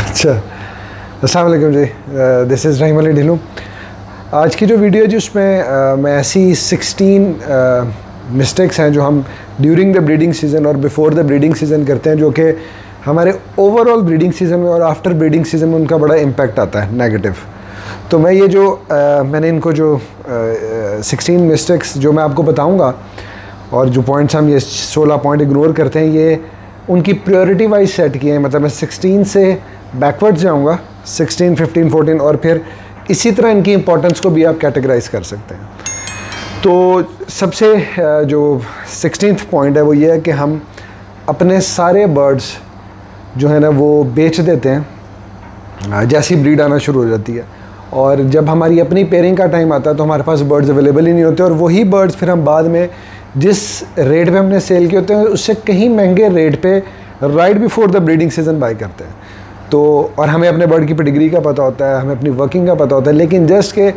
अच्छा, अस्सलाम वालेकुम जी, दिस इज़ रहीम अली ढिल्लू। आज की जो वीडियो है जी उसमें मैं ऐसी 16 मिस्टेक्स हैं जो हम ड्यूरिंग द ब्रीडिंग सीज़न और बिफोर द ब्रीडिंग सीज़न करते हैं, जो कि हमारे ओवरऑल ब्रीडिंग सीज़न में और आफ्टर ब्रीडिंग सीज़न में उनका बड़ा इम्पैक्ट आता है नेगेटिव। तो मैं ये जो मैंने इनको जो 16 मिस्टेक्स जो मैं आपको बताऊंगा और जो पॉइंट्स हम ये 16 पॉइंट इग्नोर करते हैं, ये उनकी प्रायोरिटी वाइज सेट किए हैं। मतलब मैं 16 से बैकवर्ड्स जाऊंगा, 16, 15, 14 और फिर इसी तरह इनकी इंपॉर्टेंस को भी आप कैटेगराइज कर सकते हैं। तो सबसे जो 16th पॉइंट है वो ये है कि हम अपने सारे बर्ड्स जो है ना वो बेच देते हैं जैसी ब्रीड आना शुरू हो जाती है, और जब हमारी अपनी पेयरिंग का टाइम आता है तो हमारे पास बर्ड्स अवेलेबल ही नहीं होते, और वही बर्ड्स फिर हम बाद में जिस रेट पे हमने सेल किए होते हैं उससे कहीं महंगे रेट पे right before the breeding season buy करते हैं। तो और हमें अपने बर्ड की पेडिग्री का पता होता है, हमें अपनी वर्किंग का पता होता है, लेकिन जस्ट के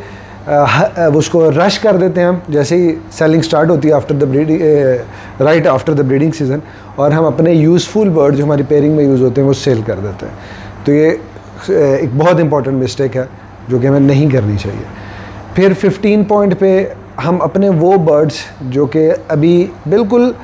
उसको रश कर देते हैं हम जैसे ही सेलिंग स्टार्ट होती है after the breeding, right after the breeding season, और हम अपने यूज़फुल बर्ड जो हमारी पेयरिंग में यूज़ होते हैं वो सेल कर देते हैं। तो ये एक बहुत इंपॉर्टेंट मिस्टेक है जो कि हमें नहीं करनी चाहिए। फिर 15 पॉइंट पे हम अपने वो बर्ड्स जो कि अभी बिल्कुल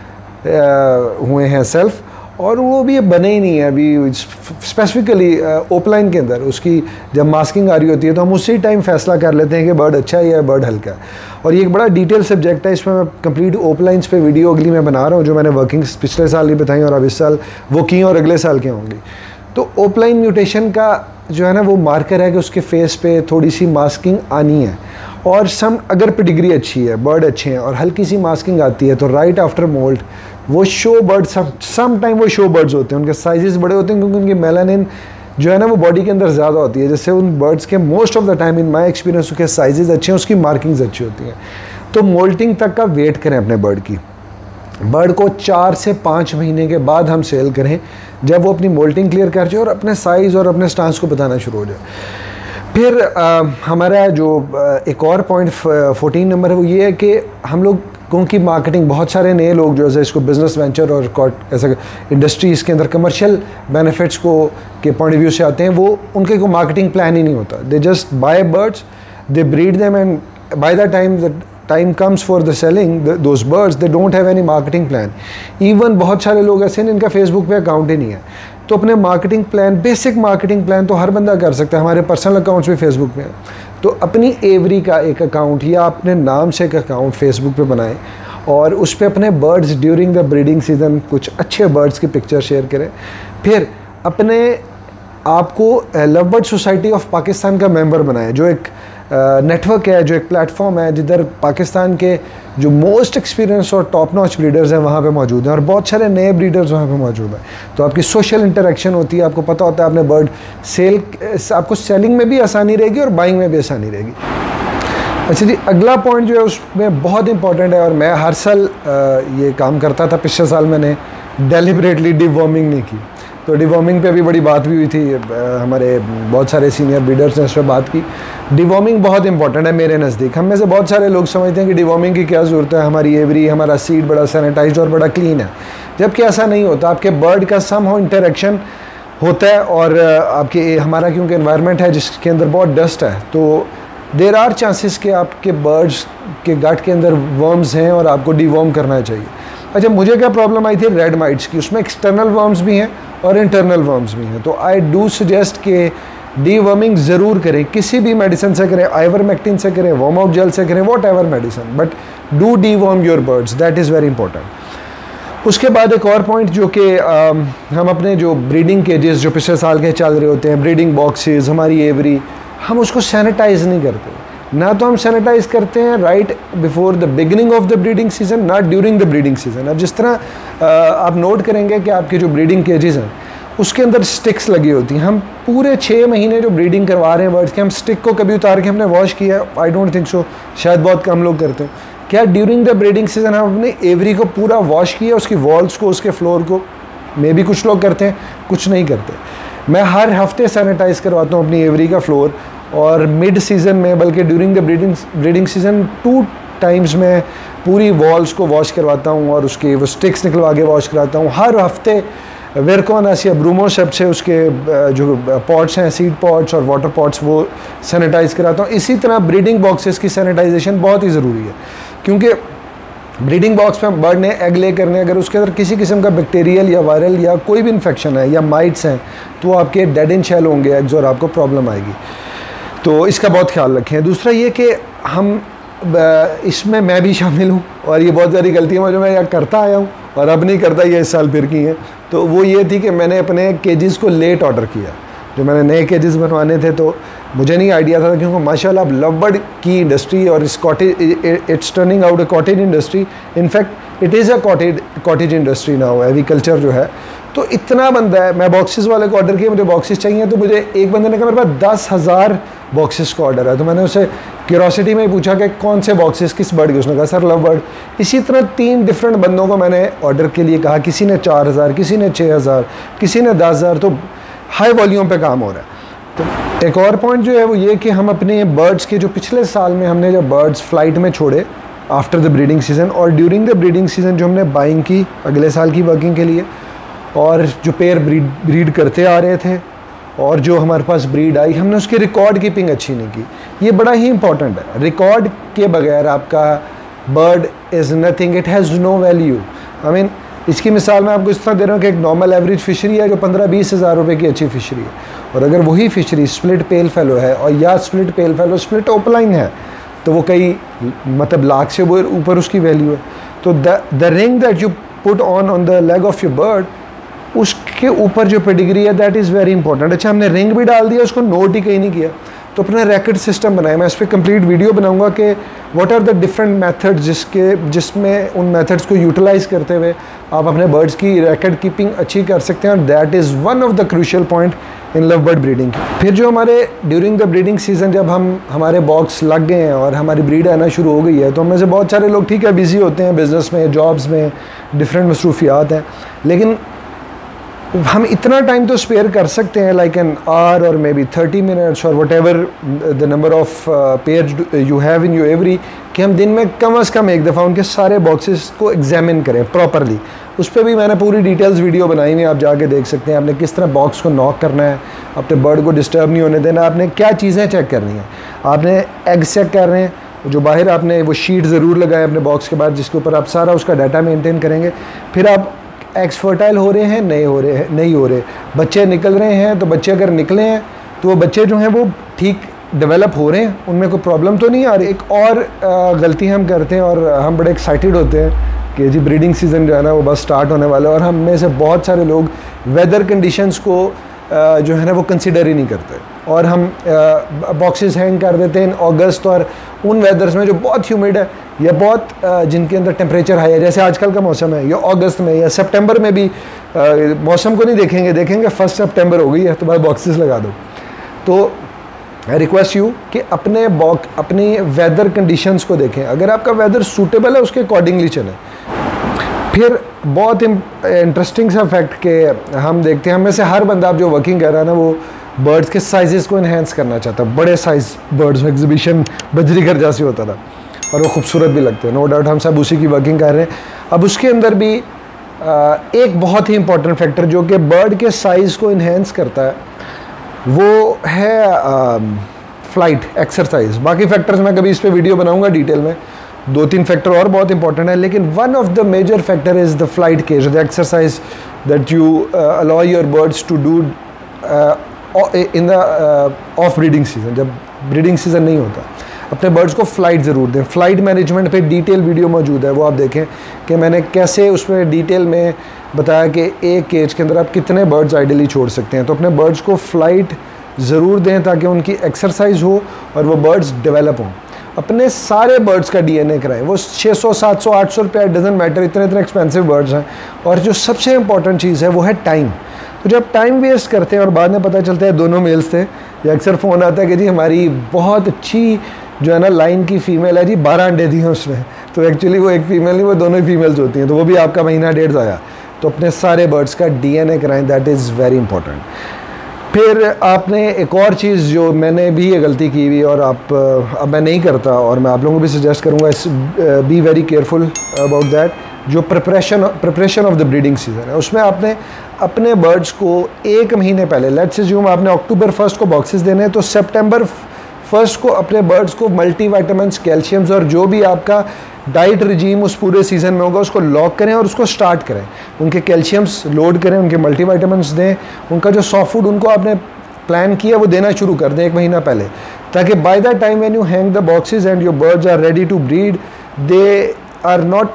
हुए हैं सेल्फ, और वो भी बने ही नहीं है अभी, स्पेसिफिकली ओपलाइन के अंदर उसकी जब मास्किंग आ रही होती है तो हम उसी टाइम फैसला कर लेते हैं कि बर्ड अच्छा है या बर्ड हल्का है। और ये एक बड़ा डिटेल सब्जेक्ट है, इसमें मैं कंप्लीट ओपलाइंस पे वीडियो अगली मैं बना रहा हूँ, जो मैंने वर्किंग्स पिछले साल ही बताई और अब इस साल वो की और अगले साल की होंगी। तो ओपलाइन म्यूटेशन का जो है ना वो मार्कर है कि उसके फेस पे थोड़ी सी मास्किंग आनी है, और अगर पेडिग्री अच्छी है, बर्ड अच्छे हैं और हल्की सी मास्किंग आती है तो राइट आफ्टर मोल्ट वो शो बर्ड सम टाइम वो शो बर्ड्स होते हैं, उनके साइजेस बड़े होते हैं क्योंकि उनकी मेलानिन जो है ना वो बॉडी के अंदर ज़्यादा होती है। जैसे उन बर्ड्स के most of the time in my experience उसके साइजेस अच्छे हैं, उसकी मार्किंग्स अच्छी होती हैं। तो मोल्टिंग तक का वेट करें अपने बर्ड की, बर्ड को 4 से 5 महीने के बाद हम सेल करें जब वो अपनी मोल्टिंग क्लियर कर जाए और अपने साइज़ और अपने स्टांस को बताना शुरू हो जाए। फिर हमारा जो एक और पॉइंट 14 नंबर है वो ये है कि हम लोगों की मार्केटिंग, बहुत सारे नए लोग जो है इसको बिजनेस वेंचर और ऐसा इंडस्ट्रीज़ के अंदर कमर्शियल बेनिफिट्स को के पॉइंट ऑफ व्यू से आते हैं, वो उनके को मार्केटिंग प्लान ही नहीं होता। They just buy birds, they breed them, and buy the time comes for the selling those birds, they don't have any marketing plan. Even बहुत सारे लोग ऐसे हैं जिनका फेसबुक पे अकाउंट ही नहीं है, तो अपने marketing plan, basic marketing plan तो हर बंदा कर सकता है, हमारे पर्सनल अकाउंट्स भी फेसबुक पे हैं। तो अपनी एवरी का एक अकाउंट या अपने नाम से एक अकाउंट फेसबुक पे बनाएं और उस पर अपने birds during the breeding season कुछ अच्छे बर्ड्स की पिक्चर शेयर करें। फिर अपने आपको love bird society of Pakistan का मेंबर बनाएं, जो एक नेटवर्क है, जो एक प्लेटफॉर्म है जिधर पाकिस्तान के जो मोस्ट एक्सपीरियंस और टॉप नॉच ब्रीडर्स हैं वहाँ पे मौजूद हैं, और बहुत सारे नए ब्रीडर्स वहाँ पे मौजूद हैं। तो आपकी सोशल इंटरेक्शन होती है, आपको पता होता है अपने बर्ड सेल, आपको सेलिंग में भी आसानी रहेगी और बाइंग में भी आसानी रहेगी। अच्छा जी, अगला पॉइंट जो है उसमें बहुत इंपॉर्टेंट है, और मैं हर साल ये काम करता था। पिछले साल मैंने डेलिबरेटली डिवॉर्मिंग नहीं की, तो डिवॉर्मिंग पे भी बड़ी बात भी हुई थी, हमारे बहुत सारे सीनियर ब्रीडर्स ने इस पर बात की। डिवॉर्मिंग बहुत इंपॉर्टेंट है मेरे नज़दीक। हम में से बहुत सारे लोग समझते हैं कि डिवॉर्मिंग की क्या ज़रूरत है, हमारी एवरी, हमारा सीड बड़ा सैनिटाइज और बड़ा क्लीन है, जबकि ऐसा नहीं होता। आपके बर्ड का समहाउ इंटरेक्शन होता है, और आपके हमारा क्योंकि एनवायरनमेंट है जिसके अंदर बहुत डस्ट है, तो देर आर चांसेस कि आपके बर्ड्स के गट के अंदर वर्म्स हैं और आपको डिवॉर्म करना चाहिए। अच्छा, मुझे क्या प्रॉब्लम आई थी रेड माइट्स की, उसमें एक्सटर्नल वर्म्स भी हैं और इंटरनल वर्म्स भी हैं। तो आई डू सजेस्ट कि डीवर्मिंग ज़रूर करें, किसी भी मेडिसिन से करें, आइवरमेक्टिन से करें, वार्म आउट जेल से करें, whatever medicine, but do deworm your birds, that is very important. उसके बाद एक और पॉइंट जो कि हम अपने जो ब्रीडिंग केजेस जो पिछले साल के चल रहे होते हैं, ब्रीडिंग बॉक्सेस, हमारी एवरी, हम उसको सैनिटाइज नहीं करते। ना तो हम सैनिटाइज करते हैं right before the beginning of the breeding season, ना ड्यूरिंग द ब्रीडिंग सीजन। अब जिस तरह आप नोट करेंगे कि आपके जो ब्रीडिंग केजेस हैं उसके अंदर स्टिक्स लगी होती हैं, हम पूरे 6 महीने जो ब्रीडिंग करवा रहे हैं बर्ड्स के, हम स्टिक को कभी उतार के हमने वॉश किया? आई डोंट थिंक सो, शायद बहुत कम लोग करते हैं। क्या ड्यूरिंग द ब्रीडिंग सीजन हम अपने एवरी को पूरा वॉश किया, उसकी वॉल्स को, उसके फ्लोर को? मे भी कुछ लोग करते हैं, कुछ नहीं करते। मैं हर हफ्ते सैनिटाइज करवाता हूँ अपनी एवरी का फ्लोर, और मिड सीज़न में, बल्कि during the breeding season 2 times में पूरी वॉल्स को वॉश करवाता हूँ और उसके वो स्टिक्स निकलवा के वॉश कराता हूँ। हर हफ्ते वेरकोनासिया ब्रूमो शब्द से उसके जो पॉट्स हैं, सीड पॉट्स और वाटर पॉट्स, वो सैनिटाइज़ कराता हूँ। इसी तरह ब्रीडिंग बॉक्सेस की सैनिटाइजेशन बहुत ही ज़रूरी है, क्योंकि ब्रीडिंग बॉक्स में बर्ड ने एग ले करने, अगर उसके अंदर किसी किस्म का बैक्टीरियल या वायरल या कोई भी इन्फेक्शन है या माइट्स हैं, तो आपके डेड इन शेल होंगे एग्स और आपको प्रॉब्लम आएगी। तो इसका बहुत ख्याल रखें। दूसरा ये कि हम इसमें मैं भी शामिल हूँ, और ये बहुत सारी गलतियाँ जो मैं यहाँ करता आया हूँ और अब नहीं करता, ये इस साल फिर की हैं। तो वो ये थी कि मैंने अपने केजेस को लेट ऑर्डर किया। जो मैंने नए केजेस बनवाने थे तो मुझे नहीं आइडिया था, क्योंकि माशाल्लाह अब लव बर्ड की इंडस्ट्री और इस cottage, it's turning out a cottage industry. In fact it is a cottage industry now, agriculture जो है। तो इतना बंदा है, मैं बॉक्सेस वाले को ऑर्डर किया, मुझे बॉक्सेस चाहिए, तो मुझे एक बंदे ने कहा मेरे पास 10,000 बॉक्सेस का ऑर्डर है। तो मैंने उससे क्यूरोसिटी में ही पूछा कि कौन से बॉक्सेस किस बर्ड के, उसने कहा सर लव बर्ड। इसी तरह 3 डिफरेंट बंदों को मैंने ऑर्डर के लिए कहा, किसी ने 4,000, किसी ने 6,000, किसी ने 10,000। तो हाई वॉल्यूम पे काम हो रहा है। तो एक और पॉइंट जो है वो ये कि हम अपने बर्ड्स के, जो पिछले साल में हमने जब बर्ड्स फ्लाइट में छोड़े आफ्टर द ब्रीडिंग सीज़न और ड्यूरिंग द ब्रीडिंग सीज़न जो हमने बाइंग की अगले साल की वर्किंग के लिए, और जो पेयर ब्रीड करते आ रहे थे और जो हमारे पास ब्रीड आई, हमने उसकी रिकॉर्ड कीपिंग अच्छी नहीं की। ये बड़ा ही इंपॉर्टेंट है। रिकॉर्ड के बगैर आपका bird is nothing, it has no value. I mean इसकी मिसाल मैं आपको इस तरह दे रहा हूँ कि एक नॉर्मल एवरेज फिशरी है जो 15-20 हज़ार रुपये की अच्छी फिशरी है, और अगर वही फिशरी स्प्लिट पेल फेलो है और या split pale fallow split opaline है, तो वो कई मतलब लाख से ऊपर उसकी वैल्यू है। तो the ring that you put on the leg of your bird, उसके ऊपर जो पेडिग्री है दैट इज़ वेरी इंपॉर्टेंट। अच्छा, हमने रिंग भी डाल दिया, उसको नोट ही कहीं नहीं किया, तो अपना रैकेट सिस्टम बनाया। मैं इस पर कंप्लीट वीडियो बनाऊंगा कि what are the different methods जिसमें उन मेथड्स को यूटिलाइज करते हुए आप अपने बर्ड्स की रैकेट कीपिंग अच्छी कर सकते हैं, और that is one of the crucial point in love bird breeding. फिर जो हमारे ड्यूरिंग द ब्रीडिंग सीजन जब हमारे बॉक्स लग गए हैं और हमारी ब्रीड आना शुरू हो गई है, तो हमें से बहुत सारे लोग ठीक है बिजी होते हैं बिज़नेस में, जॉब्स में, डिफरेंट मसरूफियात हैं, लेकिन हम इतना टाइम तो स्पेयर कर सकते हैं, लाइक एन आवर और मे बी 30 मिनट्स और whatever the number of pair you have in your aviary, कि हम दिन में कम से कम एक दफ़ा उनके सारे बॉक्सेस को एग्जामिन करें प्रॉपरली। उस पर भी मैंने पूरी डिटेल्स वीडियो बनाई हुई है, आप जाके देख सकते हैं। आपने किस तरह बॉक्स को नॉक करना है, अपने बर्ड को डिस्टर्ब नहीं होने देना, आपने क्या चीज़ें चेक करनी है। आपने एग्स चेक कर रहे हैं, जो बाहर आपने वो शीट ज़रूर लगाए अपने बॉक्स के बाद, जिसके ऊपर आप सारा उसका डाटा मेंटेन करेंगे। फिर आप एग्स फर्टाइल हो रहे हैं, नहीं हो रहे, बच्चे निकल रहे हैं, तो बच्चे अगर निकले हैं तो वो बच्चे जो हैं वो ठीक डेवलप हो रहे हैं, उनमें कोई प्रॉब्लम तो नहीं आ रही। एक और गलती हम करते हैं और हम बड़े एक्साइटेड होते हैं कि जी ब्रीडिंग सीज़न जो है ना वो बस स्टार्ट होने वाला है, और हम में से बहुत सारे लोग वेदर कंडीशंस को जो है ना वो कंसिडर ही नहीं करते, और हम बॉक्सेस हैंग कर देते हैं इन अगस्त और उन वेदर्स में जो बहुत ह्यूमिड है या बहुत जिनके अंदर टेम्परेचर हाई है, जैसे आजकल का मौसम है, या अगस्त में या सितंबर में भी मौसम को नहीं देखेंगे 1 सितंबर हो गई है तो भाई बॉक्सेस लगा दो। तो आई रिक्वेस्ट यू कि अपनी वेदर कंडीशंस को देखें, अगर आपका वेदर सूटेबल है उसके अकॉर्डिंगली चलें। फिर बहुत इंटरेस्टिंग सा फैक्ट कि हम देखते हैं, हम में से हर बंदा जो वर्किंग कर रहा है ना वो बर्ड्स के साइजेस को इन्हेंस करना चाहता है। बड़े साइज़ बर्ड्स में एग्जीबिशन बजरीगर जैसे होता था और वो खूबसूरत भी लगते हैं, नो डाउट हम सब उसी की वर्किंग कर रहे हैं। अब उसके अंदर भी एक बहुत ही इंपॉर्टेंट फैक्टर जो कि बर्ड के साइज़ को इन्हेंस करता है वो है फ्लाइट एक्सरसाइज। बाकी फैक्टर्स मैं कभी इस पर वीडियो बनाऊंगा डिटेल में, 2-3 फैक्टर और बहुत इंपॉर्टेंट है, लेकिन one of the major factor is the flight cage, the exercise that you allow your birds to do in the off breeding season. जब ब्रीडिंग सीजन नहीं होता अपने बर्ड्स को फ़्लाइट ज़रूर दें। फ़्लाइट मैनेजमेंट पे डिटेल वीडियो मौजूद है, वो आप देखें कि मैंने कैसे उसमें डिटेल में बताया कि एक केज के अंदर आप कितने बर्ड्स आइडियली छोड़ सकते हैं। तो अपने बर्ड्स को फ़्लाइट ज़रूर दें ताकि उनकी एक्सरसाइज हो और वो बर्ड्स डेवलप हों। अपने सारे बर्ड्स का DNA कराएं, वो 600, 700, 800 रुपये डजंट मैटर, इतने एक्सपेंसिव बर्ड्स हैं। और जो सबसे इंपॉर्टेंट चीज़ है वो है टाइम। तो जब टाइम वेस्ट करते हैं और बाद में पता चलता है दोनों मेल्स थे, या अक्सर फ़ोन आता है कि जी हमारी बहुत अच्छी जो है ना लाइन की फ़ीमेल है जी, 12 अंडे दिए उसमें, तो एक्चुअली वो एक फ़ीमेल नहीं, वो दोनों ही फीमेल्स होती हैं, तो वो भी आपका महीना 1.5 आया। तो अपने सारे बर्ड्स का DNA कराएं, दैट इज़ वेरी इंपॉर्टेंट। फिर आपने एक और चीज़ जो मैंने भी ये गलती की हुई और अब मैं नहीं करता और मैं आप लोगों को भी सजेस्ट करूँगा, be very careful about that, जो preparation of the breeding season है, उसमें आपने अपने बर्ड्स को 1 महीने पहले, लेट्स अज्यूम आपने अक्टूबर 1 को बॉक्सेस देने हैं, तो सितंबर 1 को अपने बर्ड्स को मल्टीविटामिन्स, कैल्शियम्स और जो भी आपका डाइट रिजीम उस पूरे सीज़न में होगा उसको लॉक करें और उसको स्टार्ट करें। उनके कैल्शियम्स लोड करें, उनके मल्टीविटामिन्स दें, उनका जो सॉफ्ट फूड उनको आपने प्लान किया वो देना शुरू कर दें 1 महीना पहले, ताकि by the time when you hang the boxes and your birds are ready to breed, they are not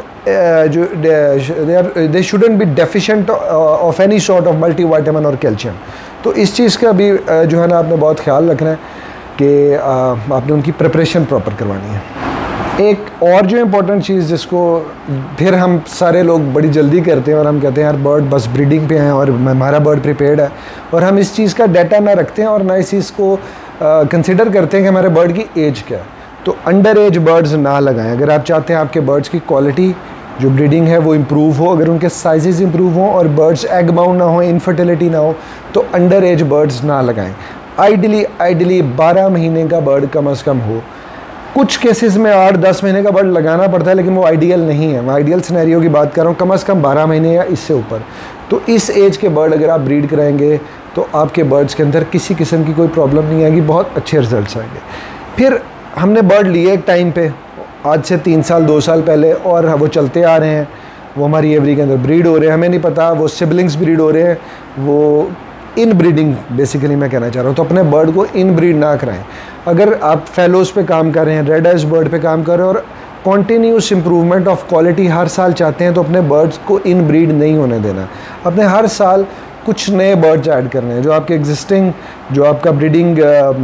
they shouldn't be deficient of any sort of multivitamin और कैल्शियम। तो इस चीज़ का भी जो है ना आपने बहुत ख्याल रखना है कि आपने उनकी प्रिपरेशन प्रॉपर करवानी है। एक और जो इम्पोर्टेंट चीज़ जिसको फिर हम सारे लोग बड़ी जल्दी करते हैं और हम कहते हैं यार बर्ड बस ब्रीडिंग पे हैं और हमारा बर्ड प्रिपेयर्ड है, और हम इस चीज़ का डाटा ना रखते हैं और ना इस चीज़ को कंसिडर करते हैं कि हमारे बर्ड की एज क्या है। तो अंडर एज बर्ड्स ना लगाएं। अगर आप चाहते हैं आपके बर्ड्स की क्वालिटी जो ब्रीडिंग है वो इम्प्रूव हो, अगर उनके साइजेस इम्प्रूव हों और बर्ड्स एग बाउंड ना हो, इनफर्टिलिटी ना हो, तो अंडर एज बर्ड्स ना लगाएं। आइडियली 12 महीने का बर्ड कम से कम हो। कुछ केसेस में 8-10 महीने का बर्ड लगाना पड़ता है, लेकिन वो आइडियल नहीं है। मैं आइडियल सिनेरियो की बात कर रहा हूँ, कम से कम 12 महीने या इससे ऊपर। तो इस एज के बर्ड अगर आप ब्रीड कराएंगे तो आपके बर्ड्स के अंदर किसी किस्म की कोई प्रॉब्लम नहीं आएगी, बहुत अच्छे रिजल्ट्स आएंगे। फिर हमने बर्ड लिए एक टाइम पे, आज से 3 साल 2 साल पहले, और वो चलते आ रहे हैं, वो हमारी एवरी के अंदर ब्रीड हो रहे हैं, हमें नहीं पता वो सिबलिंग्स ब्रीड हो रहे हैं, वो इन ब्रीडिंग बेसिकली मैं कहना चाह रहा हूँ। तो अपने बर्ड को इन ब्रीड ना कराएं। अगर आप फेलोज पे काम कर रहे हैं, रेड आइज बर्ड पे काम कर रहे हैं और कॉन्टीन्यूस इम्प्रूवमेंट ऑफ क्वालिटी हर साल चाहते हैं, तो अपने बर्ड्स को इन ब्रीड नहीं होने देना। अपने हर साल कुछ नए बर्ड्स ऐड करने हैं, जो आपके एग्जिस्टिंग जो आपका ब्रीडिंग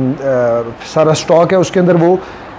सारा स्टॉक है उसके अंदर वो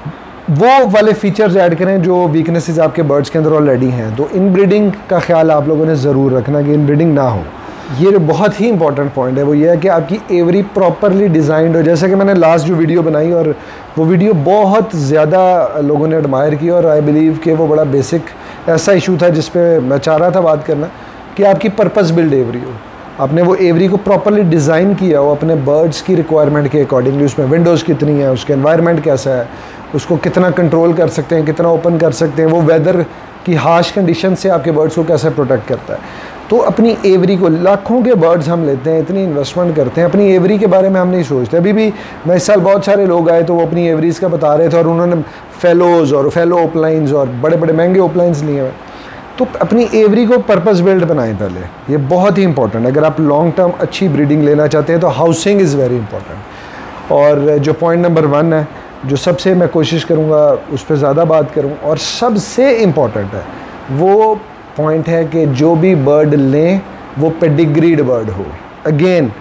वाले फीचर्स ऐड करें जो वीकनेसेस आपके बर्ड्स के अंदर ऑलरेडी हैं। तो इन ब्रीडिंग का ख्याल आप लोगों ने ज़रूर रखना कि इन ब्रीडिंग ना हो। ये बहुत ही इंपॉर्टेंट पॉइंट है, वो ये है कि आपकी एवरी प्रॉपरली डिज़ाइंड हो। जैसे कि मैंने लास्ट जो वीडियो बनाई और वो वीडियो बहुत ज़्यादा लोगों ने एडमायर की, और आई बिलीव कि वो बड़ा बेसिक ऐसा इशू था जिस पे मैं चाह रहा था बात करना, कि आपकी पर्पस बिल्ड एवरी हो। आपने वो एवरी को प्रॉपरली डिज़ाइन किया हो अपने बर्ड्स की रिक्वायरमेंट के अकॉर्डिंगली। उसमें विंडोज़ कितनी है, उसके एनवायरनमेंट कैसा है, उसको कितना कंट्रोल कर सकते हैं, कितना ओपन कर सकते हैं, वो वेदर की हार्श कंडीशन से आपके बर्ड्स को कैसे प्रोटेक्ट करता है। तो अपनी एवरी को, लाखों के बर्ड्स हम लेते हैं, इतनी इन्वेस्टमेंट करते हैं, अपनी एवरी के बारे में हम नहीं सोचते। अभी भी मैं इस साल बहुत सारे लोग आए तो वो अपनी एवरीज़ का बता रहे थे, और उन्होंने फेलोज़ और फेलो ओपलाइंस और बड़े बड़े महंगे ओपलाइंस लिए हुए। तो अपनी एवरी को पर्पस बिल्ड बनाएं पहले, ये बहुत ही इंपॉर्टेंट है। अगर आप लॉन्ग टर्म अच्छी ब्रीडिंग लेना चाहते हैं तो हाउसिंग इज़ वेरी इंपॉर्टेंट। और जो पॉइंट नंबर 1 है, जो सबसे मैं कोशिश करूँगा उस पर ज़्यादा बात करूँ और सबसे इम्पॉर्टेंट है, वो पॉइंट है कि जो भी बर्ड लें वो पेडिग्रीड बर्ड हो। Again,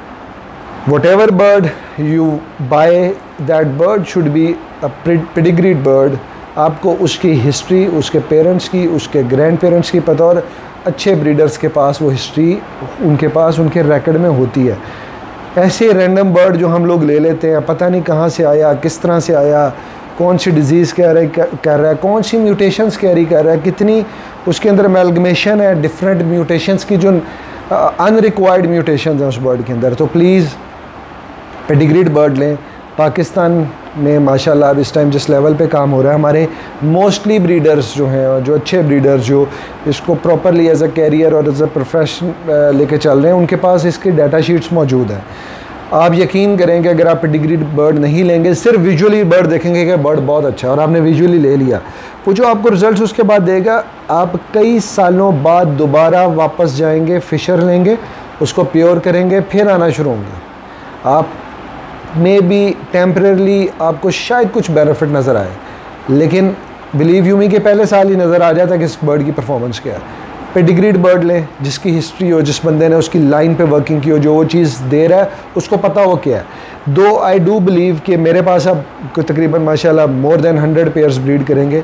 whatever bird you buy, that bird should be a pedigreed bird। आपको उसकी हिस्ट्री, उसके पेरेंट्स की, उसके ग्रैंड पेरेंट्स की पता, और अच्छे ब्रीडर्स के पास वो हिस्ट्री उनके पास उनके रिकॉर्ड में होती है। ऐसे रैंडम बर्ड जो हम लोग ले लेते हैं, पता नहीं कहाँ से आया, किस तरह से आया, कौन सी डिज़ीज़ कर रहा है, कौन सी म्यूटेशंस कैरी कर रहा है, कितनी उसके अंदर एमलगमेशन है डिफरेंट म्यूटेशंस की, जो अनरिक्वायर्ड म्यूटेशंस हैं उस बर्ड के अंदर। तो प्लीज़ पेडिग्रीड बर्ड लें। पाकिस्तान में माशाल्लाह अब इस टाइम जिस लेवल पे काम हो रहा है, हमारे मोस्टली ब्रीडर्स जो हैं, जो अच्छे ब्रीडर्स जो इसको प्रॉपरली एज अ कैरियर और एज अ प्रोफेशन लेके चल रहे हैं, उनके पास इसकी डाटा शीट्स मौजूद हैं। आप यकीन करें कि अगर आप पेडिग्रीड बर्ड नहीं लेंगे, सिर्फ विजुअली बर्ड देखेंगे कि बर्ड बहुत अच्छा है और आपने विजुअली ले लिया, वो जो आपको रिजल्ट्स उसके बाद देगा, आप कई सालों बाद दोबारा वापस जाएंगे, फिशर लेंगे, उसको प्योर करेंगे, फिर आना शुरू होंगे। आप मे बी टेम्परेरली आपको शायद कुछ बेनिफिट नज़र आए, लेकिन बिलीव यू मी के पहले साल ही नज़र आ जाता कि इस बर्ड की परफॉर्मेंस क्या है। पेडिग्रीड बर्ड लें जिसकी हिस्ट्री हो, जिस बंदे ने उसकी लाइन पे वर्किंग की हो, जो वो चीज़ दे रहा है उसको पता हो क्या है। दो आई डू बिलीव कि मेरे पास अब तकरीबन माशाल्लाह मोर देन 100 पेयर्स ब्रीड करेंगे।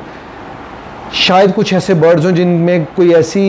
शायद कुछ ऐसे बर्ड्स हों जिनमें कोई ऐसी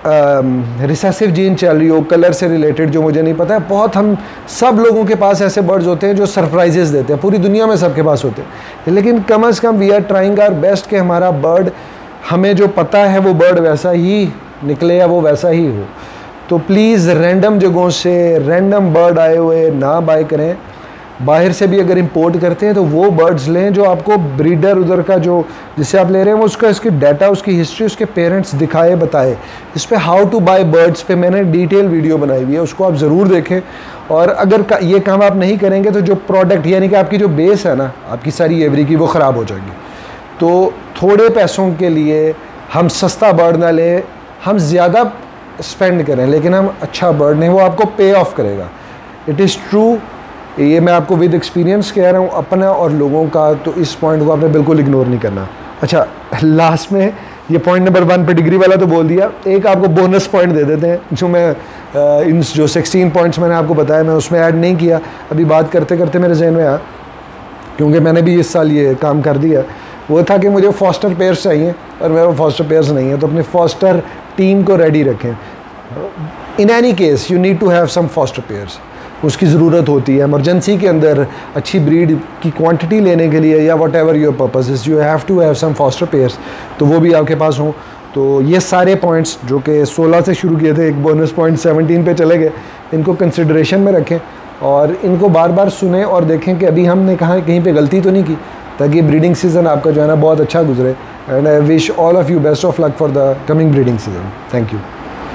रिसेसिव जीन चल रही हो कलर से रिलेटेड, जो मुझे नहीं पता है। बहुत हम सब लोगों के पास ऐसे बर्ड्स होते हैं जो सरप्राइजेस देते हैं, पूरी दुनिया में सबके पास होते हैं, लेकिन कम से कम we are trying our best कि हमारा बर्ड, हमें जो पता है वो बर्ड वैसा ही निकले या वो वैसा ही हो। तो प्लीज़ रैंडम जगहों से रैंडम बर्ड आए हुए ना बाय करें। बाहर से भी अगर इंपोर्ट करते हैं तो वो बर्ड्स लें जो आपको ब्रीडर उधर का जो जिससे आप ले रहे हैं वो उसका इसकी डाटा, उसकी हिस्ट्री, उसके पेरेंट्स दिखाए बताए। इस पर हाउ टू बाय बर्ड्स पे मैंने डिटेल वीडियो बनाई हुई है, उसको आप ज़रूर देखें। और अगर ये काम आप नहीं करेंगे तो जो प्रोडक्ट यानी कि आपकी जो बेस है ना आपकी सारी एवरी की, वो ख़राब हो जाएगी। तो थोड़े पैसों के लिए हम सस्ता बर्ड ना लें, हम ज़्यादा स्पेंड करें लेकिन हम अच्छा बर्ड नहीं, वो आपको पे ऑफ करेगा। इट इज़ ट्रू, ये मैं आपको विद एक्सपीरियंस कह रहा हूँ अपना और लोगों का, तो इस पॉइंट को आपने बिल्कुल इग्नोर नहीं करना। अच्छा, लास्ट में ये पॉइंट नंबर 1 पेडिग्री वाला तो बोल दिया, एक आपको बोनस पॉइंट दे देते हैं जो मैं इन जो 16 पॉइंट्स मैंने आपको बताया मैं उसमें ऐड नहीं किया, अभी बात करते करते मेरे जहन में आया क्योंकि मैंने भी इस साल ये काम कर दिया। वो था कि मुझे फॉस्टर पेयर्स चाहिए और मेरे फॉस्टर पेयर्स नहीं है, तो अपने फॉस्टर टीम को रेडी रखें। In any case you need to have some foster pairs, उसकी ज़रूरत होती है इमरजेंसी के अंदर अच्छी ब्रीड की क्वांटिटी लेने के लिए या whatever your purpose is, you have to have some foster pairs, तो वो भी आपके पास हों। तो ये सारे पॉइंट्स जो कि 16 से शुरू किए थे, एक बोनस पॉइंट 17 पे चले गए, इनको कंसिडरेशन में रखें और इनको बार बार सुने और देखें कि अभी हमने कहीं पे गलती तो नहीं की, ताकि ब्रीडिंग सीज़न आपका जो है ना बहुत अच्छा गुजरे। And I wish all of you best of luck for the coming breeding season. Thank you.